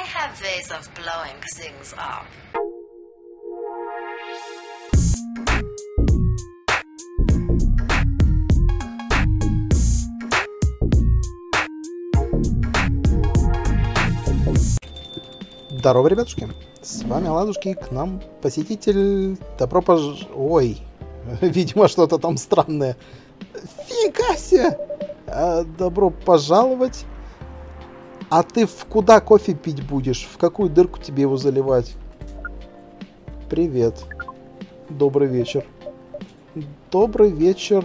have ways of blowing things up. Здорово, ребятушки! С вами Ладушки, к нам посетитель. Ой, видимо, что-то там странное. Фига себе! Добро пожаловать. А ты куда кофе пить будешь? В какую дырку тебе его заливать? Привет. Добрый вечер. Добрый вечер.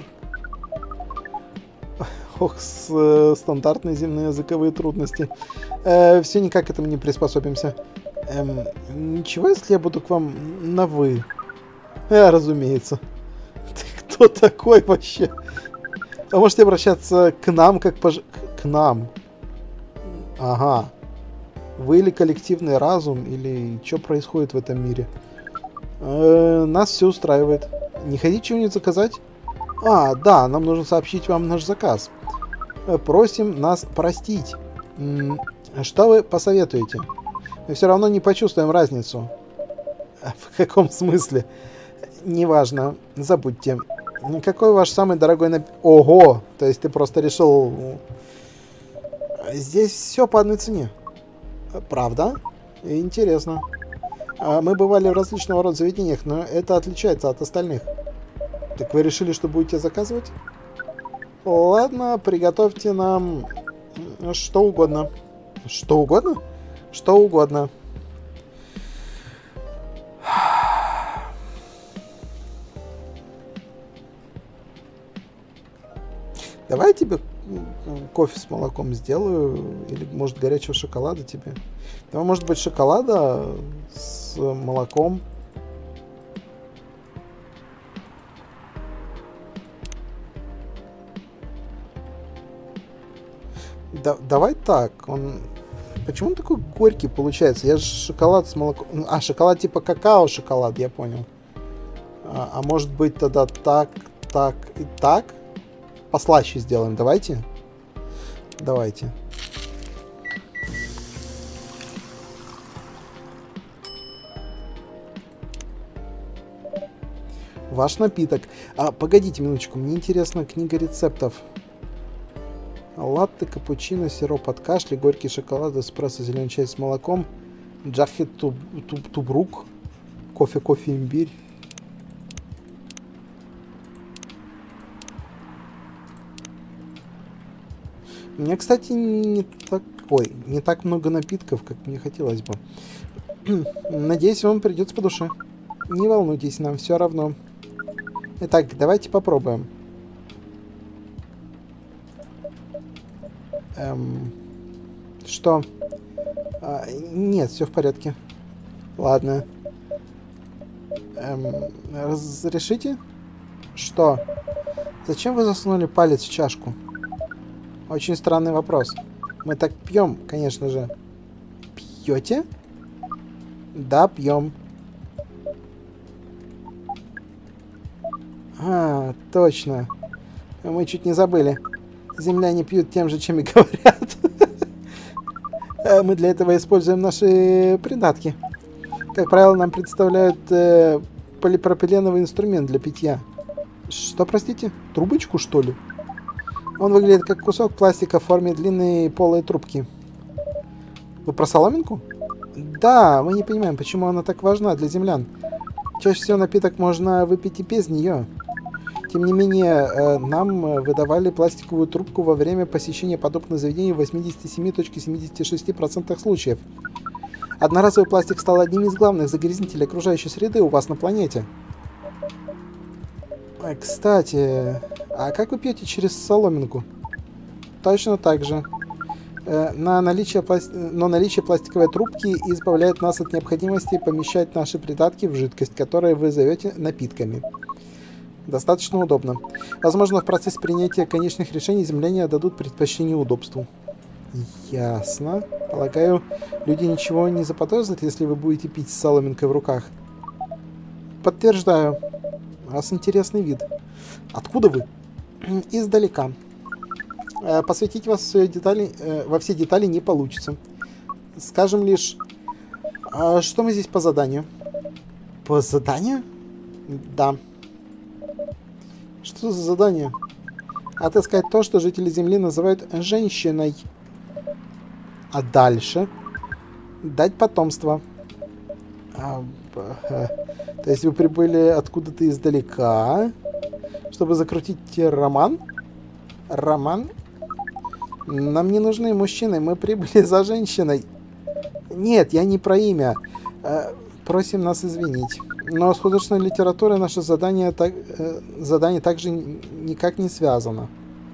Ох, стандартные земные языковые трудности. Все никак к этому не приспособимся. Ничего, если я буду к вам на «вы»? Разумеется. Ты кто такой вообще? А можете обращаться к нам, как к нам? Ага. Вы или коллективный разум, или что происходит в этом мире? Нас все устраивает. Не хотите чего-нибудь заказать? Да, нам нужно сообщить вам наш заказ. Просим нас простить. Что вы посоветуете? Мы все равно не почувствуем разницу. В каком смысле? Неважно. Забудьте. Какой ваш самый дорогой напиток? Ого! То есть ты просто решил... Здесь все по одной цене. Правда? Интересно. Мы бывали в различного рода заведениях, но это отличается от остальных. Так вы решили, что будете заказывать? Ладно, приготовьте нам что угодно. Что угодно? Что угодно. Давай я тебе кофе с молоком сделаю. Или, может, горячего шоколада тебе. Давай, может быть, шоколада с молоком. Давай так. Почему он такой горький получается? Я же шоколад с молоком... шоколад типа какао-шоколад, я понял. А может быть тогда так, так и так? Послаще сделаем, давайте. Давайте. Ваш напиток. Погодите минуточку, мне интересна книга рецептов. Латте, капучино, сироп от кашля, горький шоколад, эспрессо, зеленый чай с молоком, джахи тубрук, кофе, имбирь. У меня, кстати, не так много напитков, как мне хотелось бы. Надеюсь, вам придется по душе. Не волнуйтесь, нам все равно. Итак, давайте попробуем. Что? Нет, все в порядке. Ладно. Разрешите? Что? Зачем вы засунули палец в чашку? Очень странный вопрос. Мы так пьем, конечно же. Пьете? Да, пьем. Точно. Мы чуть не забыли. Земляне пьют тем же, чем и говорят. Мы для этого используем наши придатки. Как правило, нам представляют полипропиленовый инструмент для питья. Что, простите? Трубочку, что ли? Он выглядит как кусок пластика в форме длинной полой трубки. Вы про соломинку? Да, мы не понимаем, почему она так важна для землян. Чаще всего напиток можно выпить и без нее. Тем не менее, нам выдавали пластиковую трубку во время посещения подобных заведений в 87,76% случаев. Одноразовый пластик стал одним из главных загрязнителей окружающей среды у вас на планете. Кстати, а как вы пьете через соломинку? Точно так же. Но наличие пластиковой трубки избавляет нас от необходимости помещать наши придатки в жидкость, которую вы зовете напитками. Достаточно удобно. Возможно, в процессе принятия конечных решений земляне дадут предпочтение удобству. Ясно. Полагаю, люди ничего не заподозрят, если вы будете пить с соломинкой в руках. Подтверждаю. У вас интересный вид. Откуда вы? Издалека. Посвятить вас во все детали не получится. Скажем лишь, что мы здесь по заданию? По заданию? Да. Что за задание? Отыскать то, что жители Земли называют женщиной. А дальше? Дать потомство. То есть вы прибыли откуда-то издалека, чтобы закрутить роман? Роман? Нам не нужны мужчины, мы прибыли за женщиной. Нет, я не про имя. Просим нас извинить. Но с художественной литературой наше задание также никак не связано.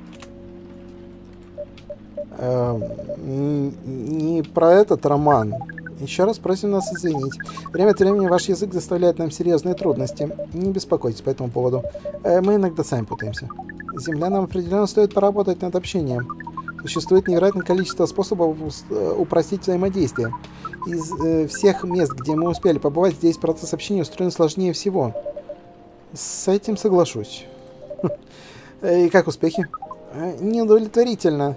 Не про этот роман. Еще раз просим нас извинить. Время от времени ваш язык заставляет нам серьезные трудности. Не беспокойтесь по этому поводу. Мы иногда сами путаемся. Землянам определенно стоит поработать над общением. Существует невероятное количество способов упростить взаимодействие. Из всех мест, где мы успели побывать, здесь процесс общения устроен сложнее всего. С этим соглашусь. И как успехи? Неудовлетворительно.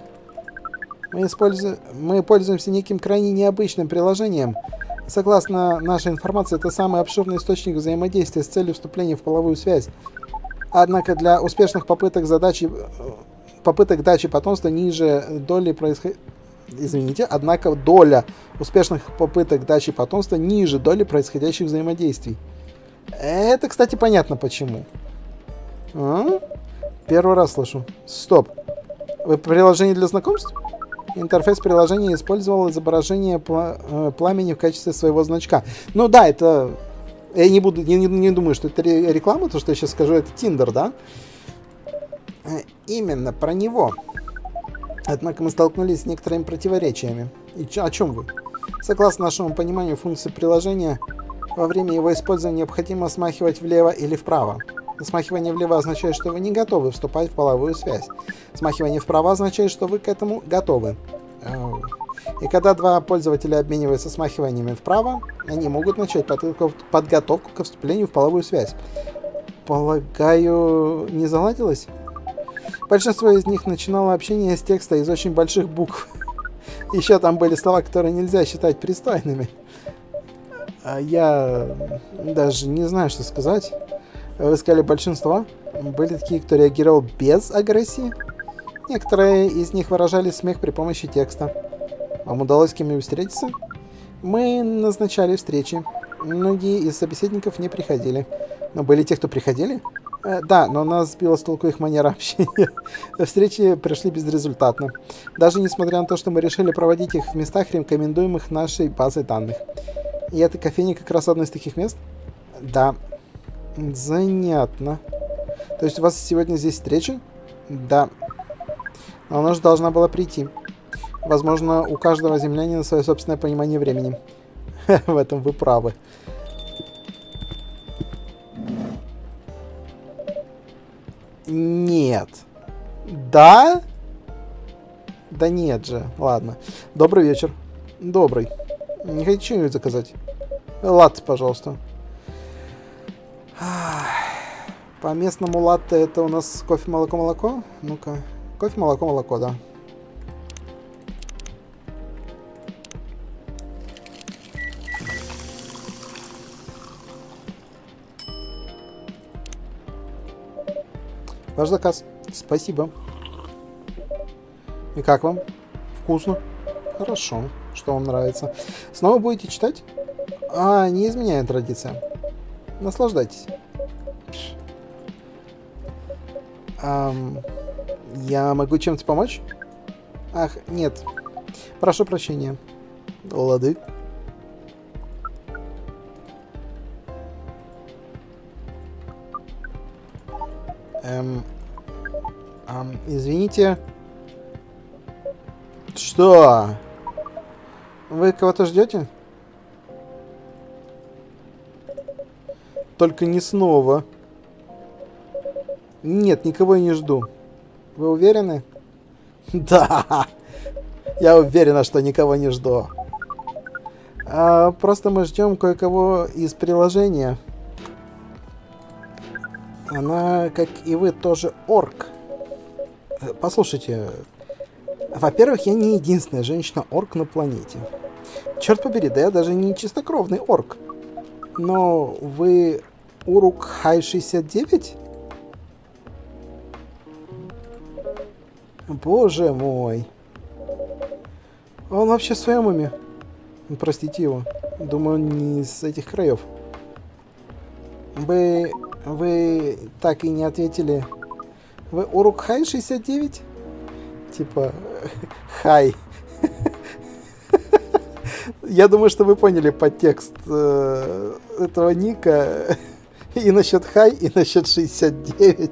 Мы пользуемся неким крайне необычным приложением. Согласно нашей информации, это самый обширный источник взаимодействия с целью вступления в половую связь. Однако для успешных попыток дачи потомства ниже доли Однако доля успешных попыток дачи потомства ниже доли происходящих взаимодействий. Это, кстати, понятно почему. Первый раз слышу. Стоп. Вы приложение для знакомств? Интерфейс приложения использовал изображение пламени в качестве своего значка. Ну да, это... Я не думаю, что это реклама, то, что я сейчас скажу, это Tinder, да? Именно про него. Однако мы столкнулись с некоторыми противоречиями. И о чем вы? Согласно нашему пониманию функции приложения, во время его использования необходимо смахивать влево или вправо. Смахивание влево означает, что вы не готовы вступать в половую связь. Смахивание вправо означает, что вы к этому готовы. И когда два пользователя обмениваются смахиваниями вправо, они могут начать подготовку к вступлению в половую связь. Полагаю, не заладилось? Большинство из них начинало общение с текста из очень больших букв. Еще там были слова, которые нельзя считать пристойными. Я даже не знаю, что сказать. Вы сказали большинство. Были такие, кто реагировал без агрессии. Некоторые из них выражали смех при помощи текста. Вам удалось с кем-нибудь встретиться? Мы назначали встречи. Многие из собеседников не приходили. Но были те, кто приходили? Да, но нас сбила с толку их манера общения. Встречи прошли безрезультатно. Даже несмотря на то, что мы решили проводить их в местах, рекомендуемых нашей базой данных. И эта кофейня как раз одно из таких мест? Да. Занятно. То есть у вас сегодня здесь встреча? Да. Но она же должна была прийти. Возможно, у каждого землянина свое собственное понимание времени. В этом вы правы. Нет. Да? Да нет же. Ладно. Добрый вечер. Добрый. Не хотите что-нибудь заказать? Латте, пожалуйста. По местному латте это у нас кофе, молоко, молоко? Ну-ка. Кофе, молоко, молоко, да. Ваш заказ. Спасибо. И как вам? Вкусно? Хорошо. Что вам нравится? Снова будете читать? Не изменяем традициям. Наслаждайтесь. Я могу чем-то помочь? Ах, нет. Прошу прощения. Лады. Извините. Что? Вы кого-то ждете? Только не снова. Нет, никого я не жду. Вы уверены? Да. Я уверена, что никого не жду. Просто мы ждем кое-кого из приложения. Она, как и вы, тоже орк. Послушайте, во-первых, я не единственная женщина-орк на планете. Черт побери, да я даже не чистокровный орк. Но вы Урукхай-69? Боже мой. Он вообще в своем уме? Простите его. Думаю, он не из этих краев. Вы так и не ответили. Вы Урукхай-69? Типа, хай. Я думаю, что вы поняли подтекст этого ника. И насчет хай, и насчет 69.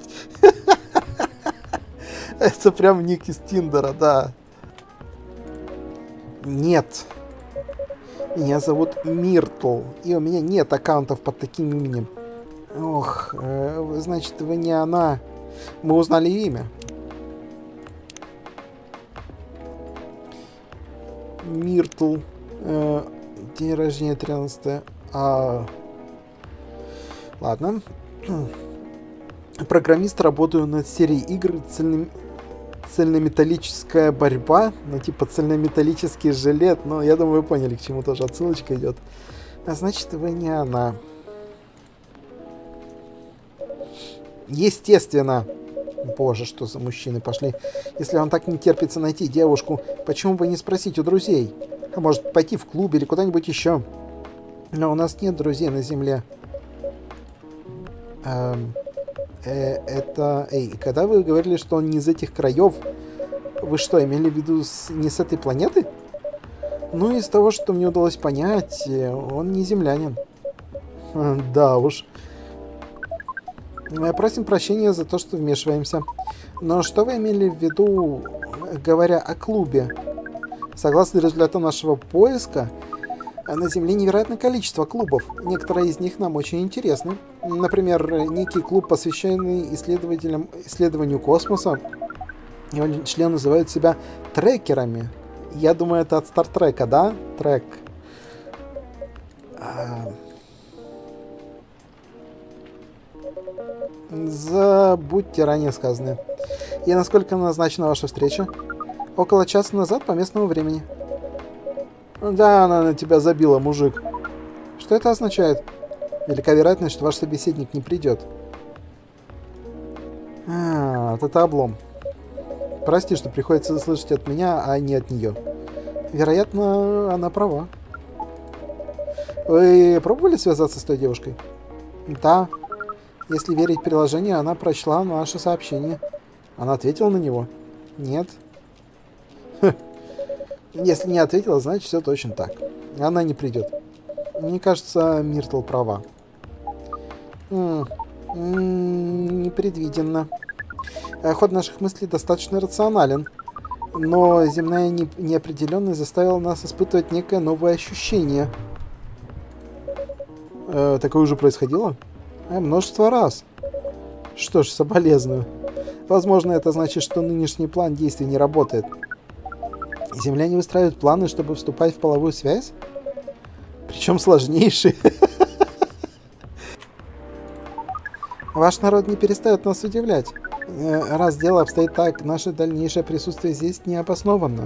Это прям ник из Тиндера, да. Нет. Меня зовут Миртл. И у меня нет аккаунтов под таким именем. Ох, значит, вы не она. Мы узнали имя. Миртл. День рождения 13. Ладно. Программист, работаю над серией игр цельнометаллическая борьба. Ну, типа цельнометаллический жилет. Но я думаю, вы поняли, к чему тоже отсылочка идет. А значит, вы не она. Естественно. Боже, что за мужчины пошли. Если вам так не терпится найти девушку, почему бы не спросить у друзей? А может, пойти в клуб или куда-нибудь еще? Но у нас нет друзей на земле. Когда вы говорили, что он не из этих краев, вы что, имели в виду не с этой планеты? Ну, из того, что мне удалось понять, он не землянин. Да уж. Просим прощения за то, что вмешиваемся. Но что вы имели в виду, говоря о клубе? Согласно результатам нашего поиска, на Земле невероятное количество клубов. Некоторые из них нам очень интересны. Например, некий клуб, посвященный исследованию космоса. Его члены называют себя трекерами. Я думаю, это от Стартрека, да? Трек. Забудьте ранее сказанное. И насколько назначена ваша встреча? Около часа назад по местному времени. Да, она на тебя забила, мужик. Что это означает? Велика вероятность, что ваш собеседник не придет. Вот это облом. Прости, что приходится слышать от меня, а не от нее. Вероятно, она права. Вы пробовали связаться с той девушкой? Да. Если верить приложению, она прочла наше сообщение. Она ответила на него? Нет. Если не ответила, значит все точно так. Она не придет. Мне кажется, Миртл права. Непредвиденно. Ход наших мыслей достаточно рационален. Но земная неопределенность заставила нас испытывать некое новое ощущение. Такое уже происходило? Множество раз. Что ж, соболезную. Возможно, это значит, что нынешний план действий не работает. Земляне выстраивают планы, чтобы вступать в половую связь? Причем сложнейшие. Ваш народ не перестает нас удивлять. Раз дело обстоит так, наше дальнейшее присутствие здесь не обоснованно.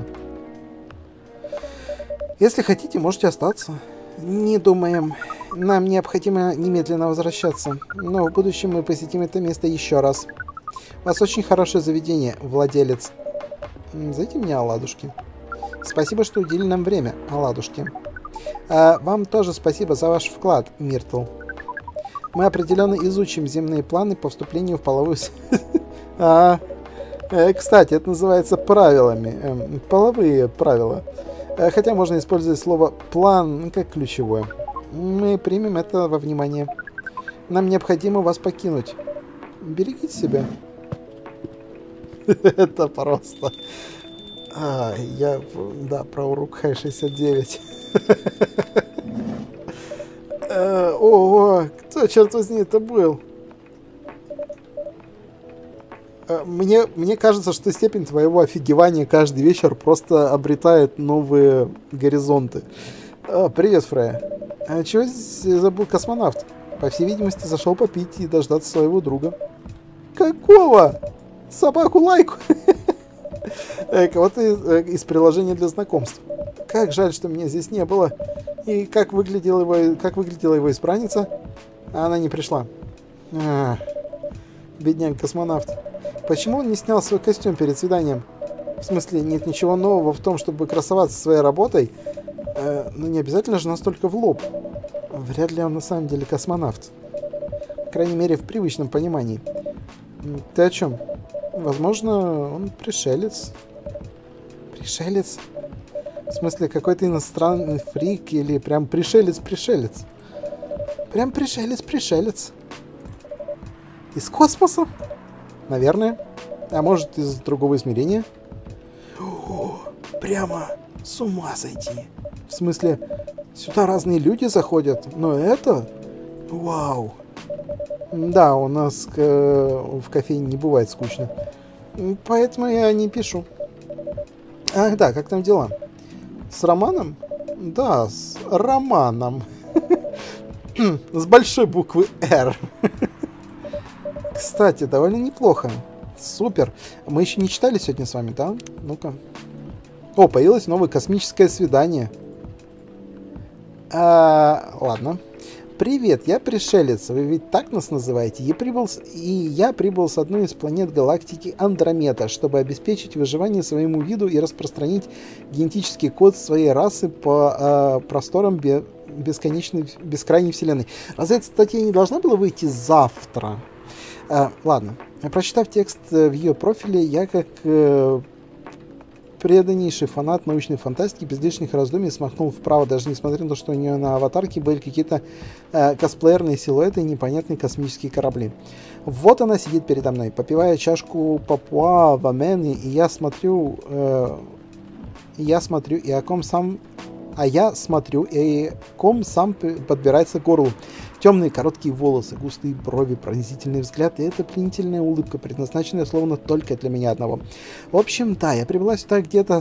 Если хотите, можете остаться. Не думаем. Нам необходимо немедленно возвращаться. Но в будущем мы посетим это место еще раз. У вас очень хорошее заведение, владелец. Зайдите мне оладушки. Спасибо, что уделили нам время, оладушки. Вам тоже спасибо за ваш вклад, Миртл. Мы определенно изучим земные планы по вступлению в половую связь. Кстати, это называется правилами. Половые правила. Хотя можно использовать слово «план» как ключевое. Мы примем это во внимание. Нам необходимо вас покинуть. Берегите себя. Это просто... Да, про Урукхай-69. Ого, кто, черт возьми, это был? Мне кажется, что степень твоего офигевания каждый вечер просто обретает новые горизонты. Привет, Фрея. Чего здесь забыл космонавт? По всей видимости, зашел попить и дождаться своего друга. Какого? Собаку-лайку? Кого-то из приложения для знакомств. как жаль, что меня здесь не было. И как выглядела его избранница? А она не пришла. Бедняк-космонавт. Почему он не снял свой костюм перед свиданием? В смысле, нет ничего нового в том, чтобы красоваться своей работой? Но не обязательно же настолько в лоб. Вряд ли он на самом деле космонавт. По крайней мере, в привычном понимании. Ты о чем? Возможно, он пришелец. Пришелец? В смысле, какой-то иностранный фрик или прям пришелец-пришелец? Прям пришелец-пришелец. Из космоса? Наверное. А может, из другого измерения? О, прямо с ума сойти. В смысле, сюда разные люди заходят, но это... Вау. Да, у нас в кофейне не бывает скучно. Поэтому я не пишу. Ах да, как там дела? С Романом? Да, с Романом. С большой буквы «Р». Кстати, довольно неплохо. Супер. Мы еще не читали сегодня с вами, да? Ну-ка. О, появилось новое космическое свидание. Ладно. Привет, я пришелец. Вы ведь так нас называете? Я прибыл с одной из планет галактики Андромеда, чтобы обеспечить выживание своему виду и распространить генетический код своей расы по просторам бескрайней вселенной. Разве эта статья не должна была выйти завтра? Ладно. Прочитав текст в ее профиле, я как преданнейший фанат научной фантастики без лишних раздумий смахнул вправо, даже несмотря на то, что у нее на аватарке были какие-то косплеерные силуэты и непонятные космические корабли. Вот она сидит передо мной, попивая чашку Папуа Вамены, и я смотрю, ком сам подбирается к горлу. Темные короткие волосы, густые брови, пронзительный взгляд, и эта пленительная улыбка, предназначенная словно только для меня одного. В общем, да, я прибыла сюда где-то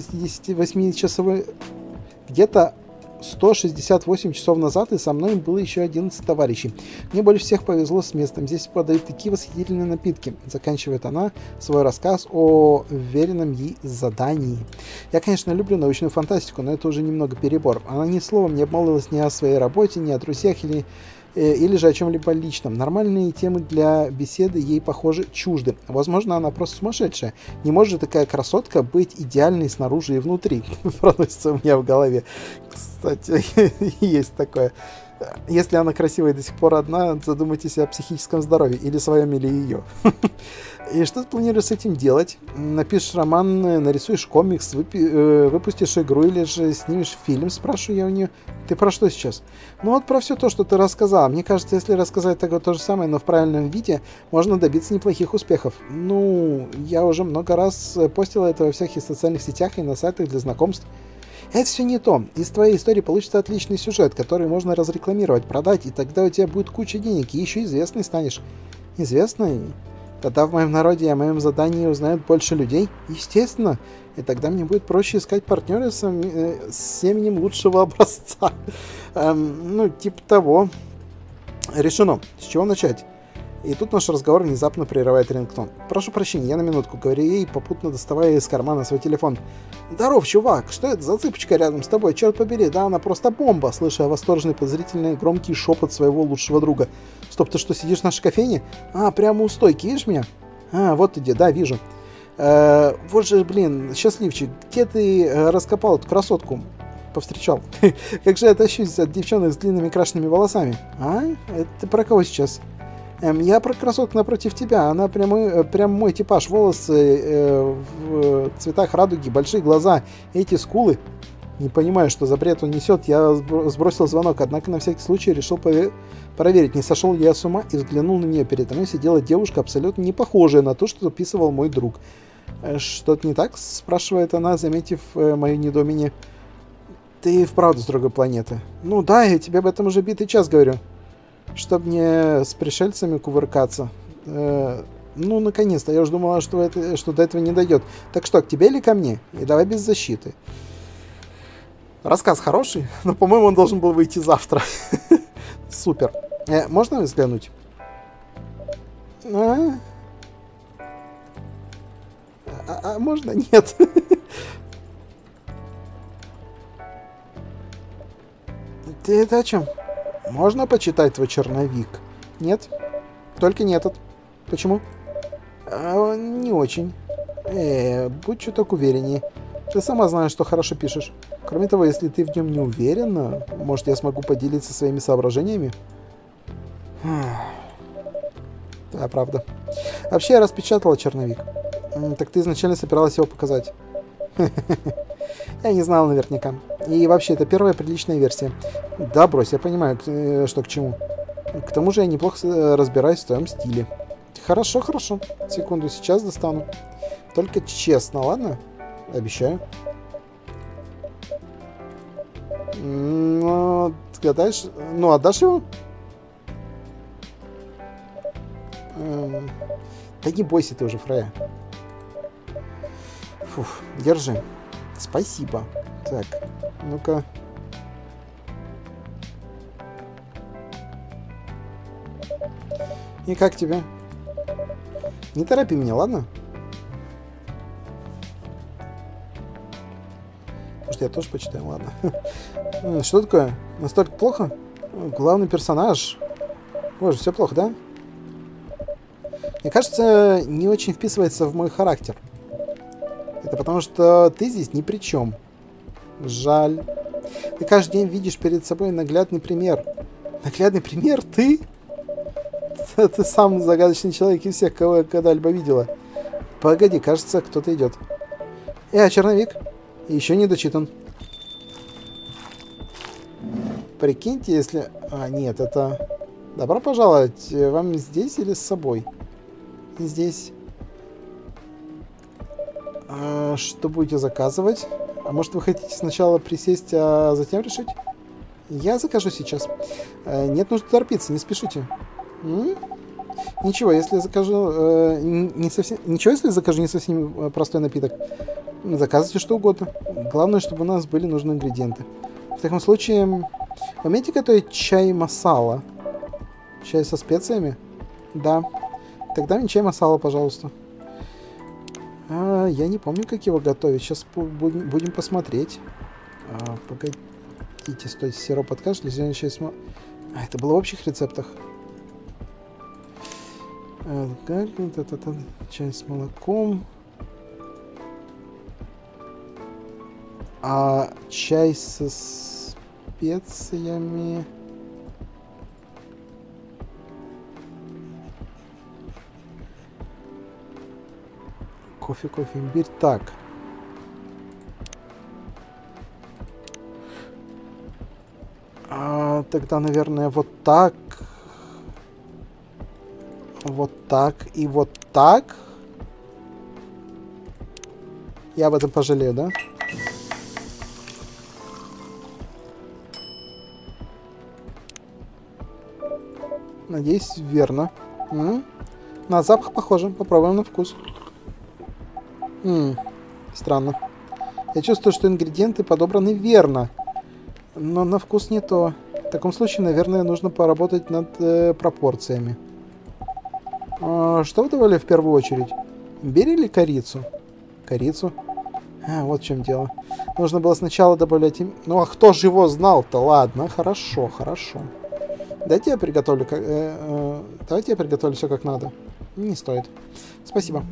168 часов назад, и со мной было еще 11 товарищей. Мне больше всех повезло с местом. Здесь подают такие восхитительные напитки. Заканчивает она свой рассказ о веренном ей задании. Я, конечно, люблю научную фантастику, но это уже немного перебор. Она ни словом не обмолвилась ни о своей работе, ни о друзьях или же о чем-либо личном. Нормальные темы для беседы ей, похоже, чужды. Возможно, она просто сумасшедшая. Не может же такая красотка быть идеальной снаружи и внутри. Проносится у меня в голове. Кстати, есть такое. Если она красивая до сих пор одна, задумайтесь о психическом здоровье. Или своем, или ее. И что ты планируешь с этим делать? Напишешь роман, нарисуешь комикс, выпустишь игру или же снимешь фильм, спрашиваю я у нее. Ты про что сейчас? Ну вот про все то, что ты рассказала. Мне кажется, если рассказать то же самое, но в правильном виде, можно добиться неплохих успехов. Ну, я уже много раз постила это во всяких социальных сетях и на сайтах для знакомств. Это все не то. Из твоей истории получится отличный сюжет, который можно разрекламировать, продать, и тогда у тебя будет куча денег, и еще известный станешь. Известный? Тогда в моем народе и о моем задании узнают больше людей. Естественно. И тогда мне будет проще искать партнера с именем лучшего образца. Ну, типа того. Решено. С чего начать? И тут наш разговор внезапно прерывает рингтон. «Прошу прощения, я на минутку», — говорю ей, попутно доставая из кармана свой телефон. «Здоров, чувак! Что это за цыпочка рядом с тобой? Черт побери, да она просто бомба!» Слыша восторженный, подозрительный, громкий шепот своего лучшего друга. «Стоп, ты что, сидишь в нашей кофейне? А, прямо у стойки, видишь меня? А, вот иди, да, вижу. Вот же, блин, счастливчик, где ты раскопал эту красотку?» Повстречал. «Как же я тащусь от девчонок с длинными крашенными волосами?» «А? Это ты про кого сейчас?» «Я про красотку напротив тебя. Она прям мой типаж. Волосы в цветах радуги, большие глаза, эти скулы». Не понимаю, что за бред он несет, я сбросил звонок, однако на всякий случай решил проверить, не сошел ли я с ума, и взглянул на нее. Передо мной сидела девушка, абсолютно не похожая на то, что описывал мой друг. «Что-то не так?» — спрашивает она, заметив мое недоумение. «Ты вправду с другой планеты?» «Ну да, я тебе об этом уже битый час говорю. Чтоб мне с пришельцами кувыркаться. Ну, наконец-то. Я уже думала, что до этого не дойдет. Так что, к тебе или ко мне? И давай без защиты». Рассказ хороший, но, по-моему, он должен был выйти завтра. Супер. Можно взглянуть? Можно? Нет. Ты это о чем? Можно почитать твой черновик? Нет? Только не этот. Почему? Не очень. Будь чуток увереннее. Ты сама знаешь, что хорошо пишешь. Кроме того, если ты в нем не уверена, может, я смогу поделиться своими соображениями? Да, правда. Вообще, я распечатала черновик. Так ты изначально собиралась его показать? Я не знал наверняка. И вообще, это первая приличная версия. Да, брось, я понимаю, что к чему. К тому же я неплохо разбираюсь в твоем стиле. Хорошо, хорошо. Секунду, сейчас достану. Только честно, ладно? Обещаю. Ну, гадаешь? Ну, отдашь его? Да не бойся ты уже, Фрея. Фух, держи. Спасибо. Так, ну-ка. И как тебе? Не торопи меня, ладно? Может, я тоже почитаю, ладно. Что такое? Настолько плохо? Главный персонаж. Боже, все плохо, да? Мне кажется, не очень вписывается в мой характер. Это потому, что ты здесь ни при чем. Жаль. Ты каждый день видишь перед собой наглядный пример. Наглядный пример? Ты? Ты самый загадочный человек из всех, кого я когда-либо видела. Погоди, кажется, кто-то идет. Черновик. Еще не дочитан. Прикиньте, если... нет, это... Добро пожаловать. Вам здесь или с собой? Здесь. Что будете заказывать? А может, вы хотите сначала присесть, а затем решить? Я закажу сейчас. Нет нужды торопиться, не спешите. Ничего, если закажу не совсем... Ничего, если закажу не совсем простой напиток. Заказывайте что угодно. Главное, чтобы у нас были нужные ингредиенты. В таком случае, умеете готовить чай масала? Чай со специями? Да. Тогда мне чай масала, пожалуйста. Я не помню, как его готовить. Сейчас будем посмотреть. Погодите, стойте, сироп от кашля, зеленый чай с молоком. Это было в общих рецептах. Чай с молоком. Чай со специями. Кофе, имбирь. Так. Тогда, наверное, вот так. Вот так и вот так. Я об этом пожалею, да? Надеюсь, верно. На запах похоже. Попробуем на вкус. Странно. Я чувствую, что ингредиенты подобраны верно. Но на вкус не то. В таком случае, наверное, нужно поработать над пропорциями. Что вы добавили в первую очередь? Имбирь или корицу? Корицу. Вот в чем дело. Нужно было сначала добавлять... Ну, а кто же его знал-то? Ладно, хорошо, хорошо. Давайте я приготовлю все как надо. Не стоит. Спасибо.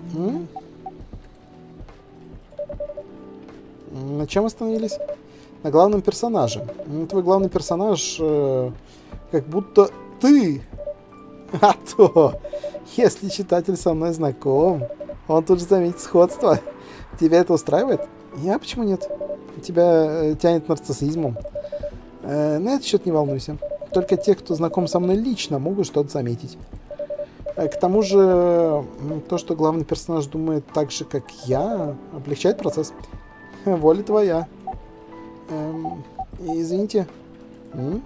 На чем остановились? На главном персонаже. Твой главный персонаж как будто ты. А то, если читатель со мной знаком, он тут же заметит сходство. Тебя это устраивает? Я почему нет? Тебя тянет нарциссизмом. На этот счет не волнуйся. Только те, кто знаком со мной лично, могут что-то заметить. К тому же, то, что главный персонаж думает так же, как я, облегчает процесс. Воля твоя. Извините. Вы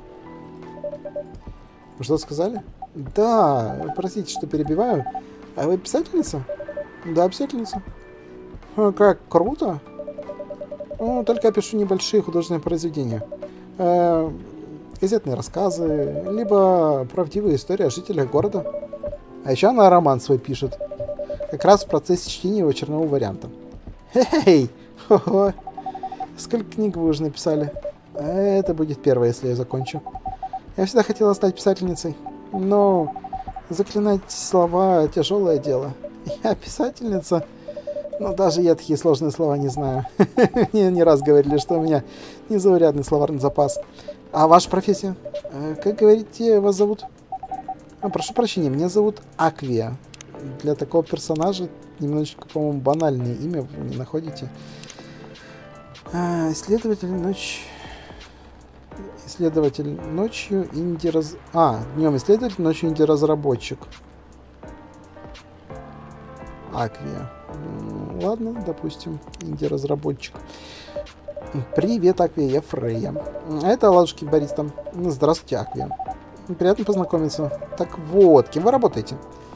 что сказали? Да, простите, что перебиваю. А вы писательница? Да, писательница. Как круто. Ну, только я пишу небольшие художественные произведения. Газетные рассказы, либо правдивые истории о жителях города. А еще она роман свой пишет. Как раз в процессе чтения его чернового варианта. Хе-хей! Хо-хо! Сколько книг вы уже написали? Это будет первое, если я закончу. Я всегда хотела стать писательницей, но заклинать слова — тяжелое дело. Я писательница, но даже я такие сложные слова не знаю. Мне не раз говорили, что у меня незаурядный словарный запас. А ваша профессия? Как говорите, вас зовут? Прошу прощения, меня зовут Аквия. Для такого персонажа немножечко, по-моему, банальное имя, вы не находите? Исследователь ночью днем исследователь, ночью инди-разработчик. Аквия. Ладно, допустим, инди-разработчик. Привет, Аквия, я Фрейя. Это ладушки бариста. Здравствуйте, Аквия. Приятно познакомиться. Так вот, кем вы работаете?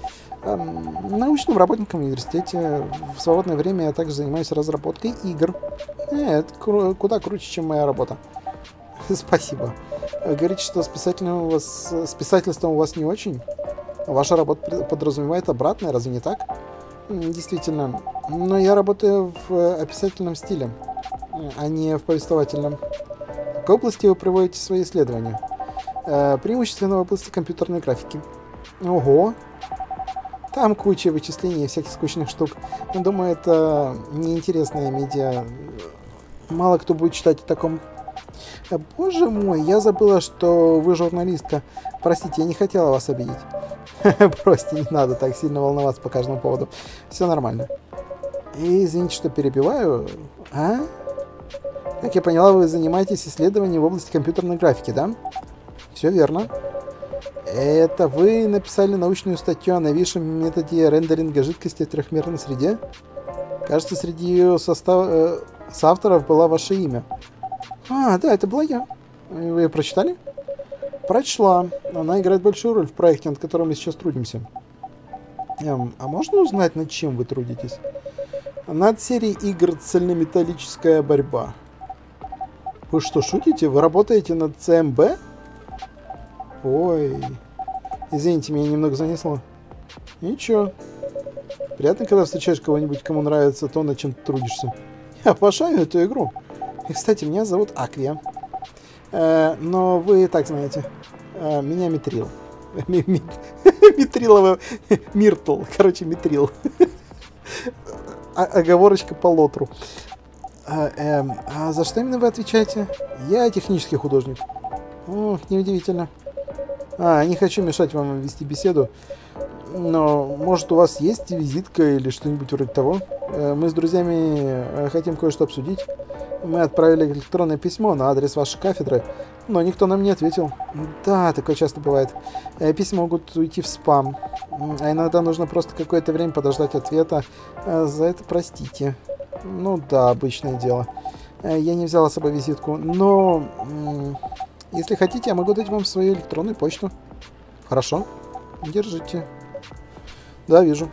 Научным работником в университете. В свободное время я также занимаюсь разработкой игр. Это куда круче, чем моя работа. Спасибо. Говорите, что с писательством у вас не очень? Ваша работа подразумевает обратное, разве не так? Действительно. Но я работаю в описательном стиле, а не в повествовательном. В какой области вы проводите свои исследования? Преимущественно в области компьютерной графики. Ого! Там куча вычислений и всяких скучных штук. Но, думаю, это неинтересная медиа. Мало кто будет читать о таком. Боже мой, я забыла, что вы журналистка. Простите, я не хотела вас обидеть. Бросьте, не надо так сильно волноваться по каждому поводу. Все нормально. И извините, что перебиваю. Как я поняла, вы занимаетесь исследованием в области компьютерной графики, да? Все верно. Это вы написали научную статью о новейшем методе рендеринга жидкости в трехмерной среде? Кажется, среди ее соавторов было ваше имя. Да, это была я. Вы ее прочитали? Прочла. Она играет большую роль в проекте, над которым мы сейчас трудимся. А можно узнать, над чем вы трудитесь? Над серией игр «Цельнометаллическая борьба». Вы что, шутите? Вы работаете над ЦМБ? Ой. Извините, меня немного занесло. Ничего. Приятно, когда встречаешь кого-нибудь, кому нравится то, над чем ты трудишься. Я обожаю эту игру. И, кстати, меня зовут Аквия. Но вы и так знаете. Меня Митрил. Митрилова... Миртл. Короче, Митрил. Оговорочка по лотру. А за что именно вы отвечаете? Я технический художник. Неудивительно. Не хочу мешать вам вести беседу. Но, может, у вас есть визитка или что-нибудь вроде того? Мы с друзьями хотим кое-что обсудить. Мы отправили электронное письмо на адрес вашей кафедры, но никто нам не ответил. Да, такое часто бывает. Письма могут уйти в спам. А иногда нужно просто какое-то время подождать ответа. За это простите. Ну да, обычное дело. Я не взяла с собой визитку, но... Если хотите, я могу дать вам свою электронную почту. Хорошо. Держите. Да, вижу.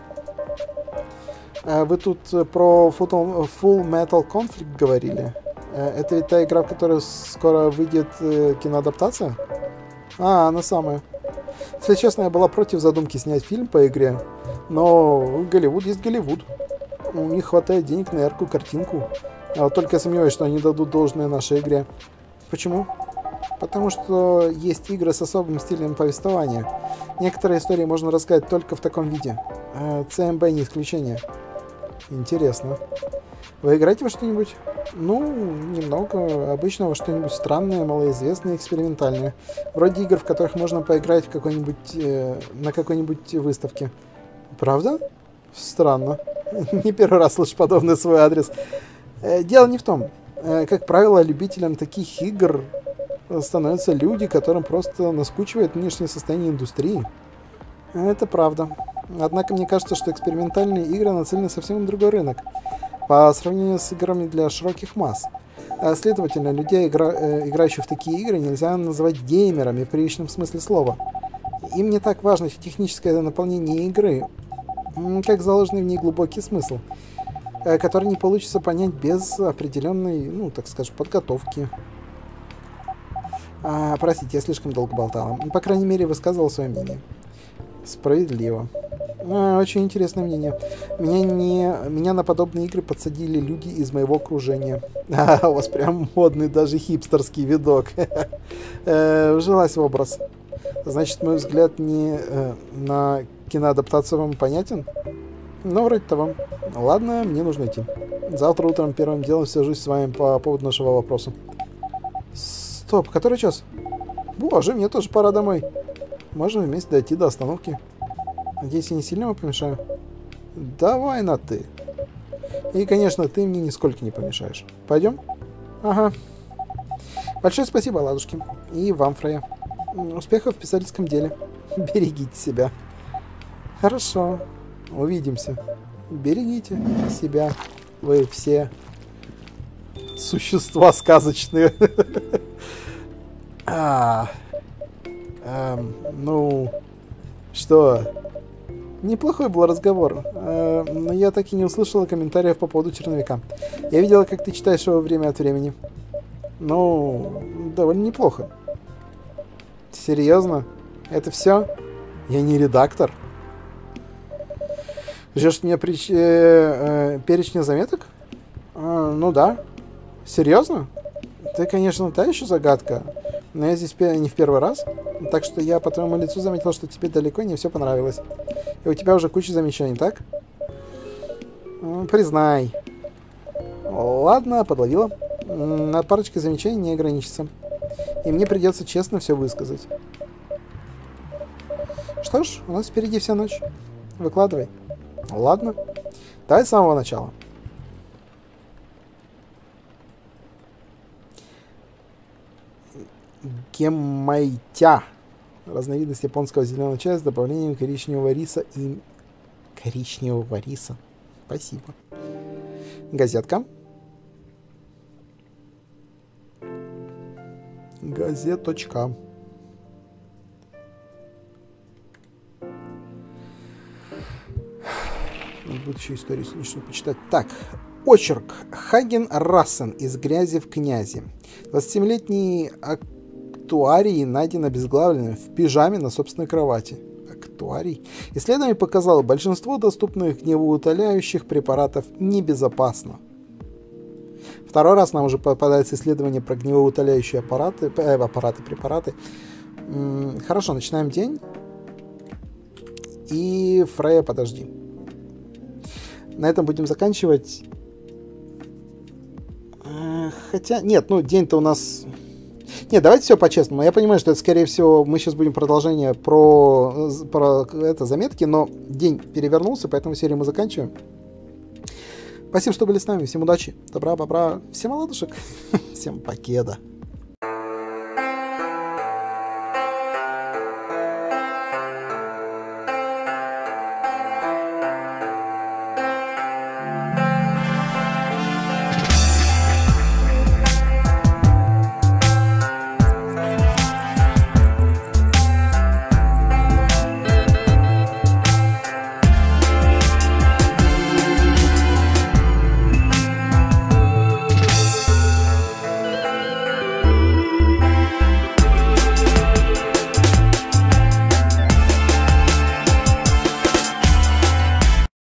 Вы тут про Full Metal Conflict говорили. Это ведь та игра, в которой скоро выйдет киноадаптация? Она самая. Если честно, я была против задумки снять фильм по игре. Но Голливуд есть Голливуд. У них хватает денег на яркую картинку. Только я сомневаюсь, что они дадут должное нашей игре. Почему? Потому что есть игры с особым стилем повествования. Некоторые истории можно рассказать только в таком виде. ЦМБ не исключение. Интересно. Вы играете во что-нибудь? Ну, немного. Обычно во что-нибудь странное, малоизвестное, экспериментальное. Вроде игр, в которых можно поиграть на какой-нибудь выставке. Правда? Странно. Не первый раз слышу подобный свой адрес. Дело не в том. Как правило, любителям таких игр становятся люди, которым просто наскучивает нынешнее состояние индустрии. Это правда. Однако мне кажется, что экспериментальные игры нацелены совсем на другой рынок, по сравнению с играми для широких масс. Следовательно, людей, играющих в такие игры, нельзя называть геймерами в привычном смысле слова. Им не так важно техническое наполнение игры, как заложенный в ней глубокий смысл, который не получится понять без определенной, так скажем, подготовки. Простите, я слишком долго болтала. По крайней мере, высказывал свое мнение. Справедливо. Очень интересное мнение. Меня на подобные игры подсадили люди из моего окружения. У вас прям модный, даже хипстерский видок. Вжилась в образ. Значит, мой взгляд на киноадаптацию вам понятен? Ну, вроде того. Ладно, мне нужно идти. Завтра утром первым делом свяжусь с вами по поводу нашего вопроса. Стоп, который час? Боже, мне тоже пора домой. Можем вместе дойти до остановки. Надеюсь, я не сильно вам помешаю? Давай на «ты». И, конечно, ты мне нисколько не помешаешь. Пойдем? Ага. Большое спасибо, ладушки. И вам, Фрея. Успехов в писательском деле. Берегите себя. Хорошо. Увидимся. Берегите себя. Вы все существа сказочные. Ну, что? Неплохой был разговор, но я так и не услышала комментариев по поводу черновика. Я видела, как ты читаешь его время от времени. Ну, довольно неплохо. Серьезно? Это все? Я не редактор. Ждешь меня перечня заметок? Ну да. Серьезно? Ты, конечно, та еще загадка, но я здесь не в первый раз, так что я по твоему лицу заметил, что тебе далеко не все понравилось. И у тебя уже куча замечаний, так? Признай. Ладно, подловила. На парочке замечаний не ограничится. И мне придется честно все высказать. Что ж, у нас впереди вся ночь. Выкладывай. Ладно. Давай с самого начала. Геммайтя. Разновидность японского зеленого чая с добавлением коричневого риса и... Коричневого риса. Спасибо. Газетка. Газеточка. Будет еще историю сегодняшнюю почитать. Так. Очерк. Хаген Рассен из «Грязи в князи». 27-летний актуарий найден обезглавленным в пижаме на собственной кровати. Актуарий. Исследование показало, большинство доступных гневоутоляющих препаратов небезопасно. Второй раз нам уже попадается исследование про гневоутоляющие препараты. Хорошо, начинаем день. И Фрея, подожди. На этом будем заканчивать. Хотя, нет, ну день-то у нас... Нет, давайте все по-честному. Я понимаю, что это, скорее всего, мы сейчас будем продолжение про это, заметки, но день перевернулся, поэтому серию мы заканчиваем. Спасибо, что были с нами. Всем удачи, добра, бобра, всем оладушек, всем покеда.